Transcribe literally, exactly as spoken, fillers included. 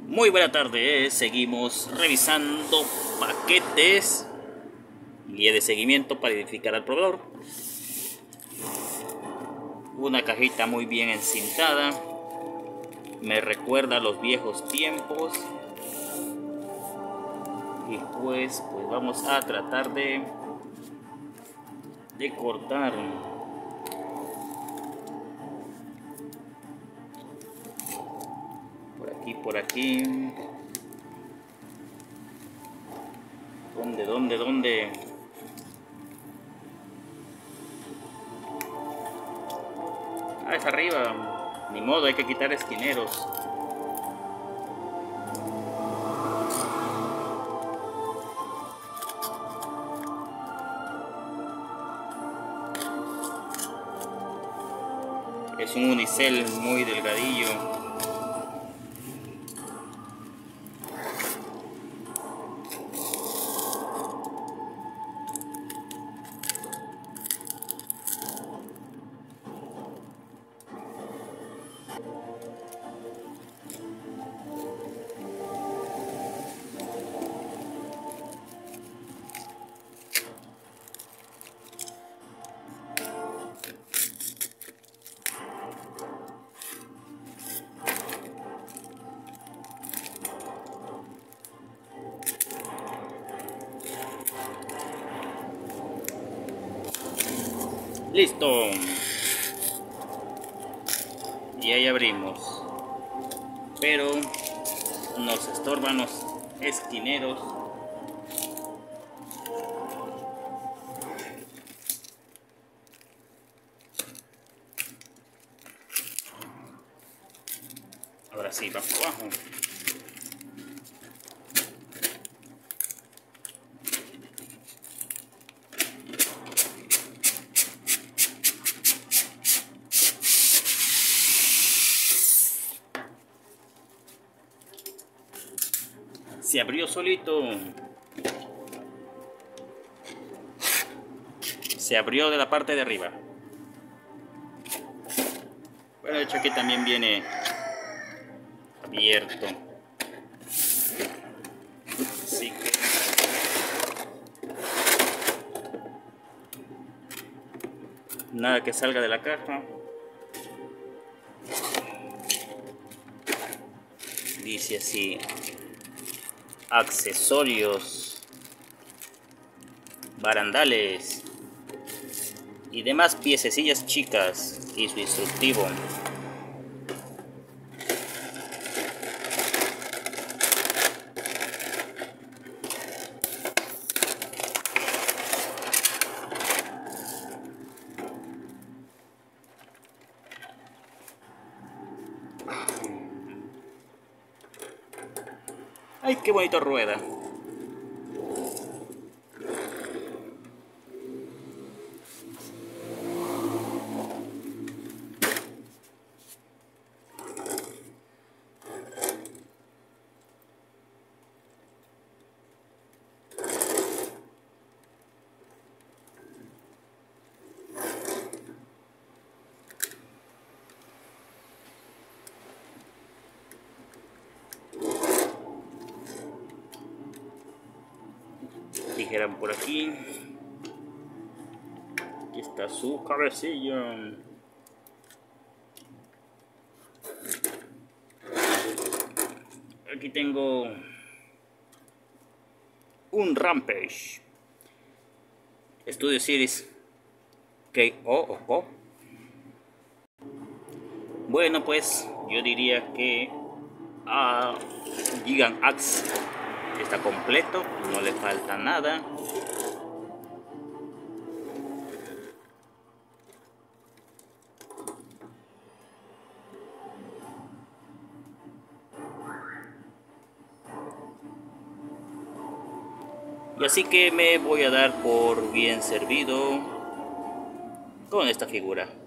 Muy buena tarde, seguimos revisando paquetes, guía de seguimiento para identificar al proveedor. Una cajita muy bien encintada, me recuerda a los viejos tiempos. Y pues, pues vamos a tratar de, de cortar. Por aquí, por aquí. ¿Dónde, dónde, dónde? Ah, es arriba. Ni modo, hay que quitar esquineros. Es un unicel muy delgadillo. Listo. Y ahí abrimos. Pero nos estorban los esquineros. Ahora sí, va para abajo. Se abrió solito. Se abrió de la parte de arriba. Bueno, de hecho aquí también viene abierto. Así que nada que salga de la caja. Dice así: accesorios, barandales y demás piececillas chicas, y su instructivo. ¡Ay, qué bonito rueda! Dijeran por aquí. Aquí está su cabecilla. Aquí tengo un Rampage Studio Series K O o K O. Bueno, pues yo diría que a Gigant Axe está completo, no le falta nada. Y así que me voy a dar por bien servido con esta figura.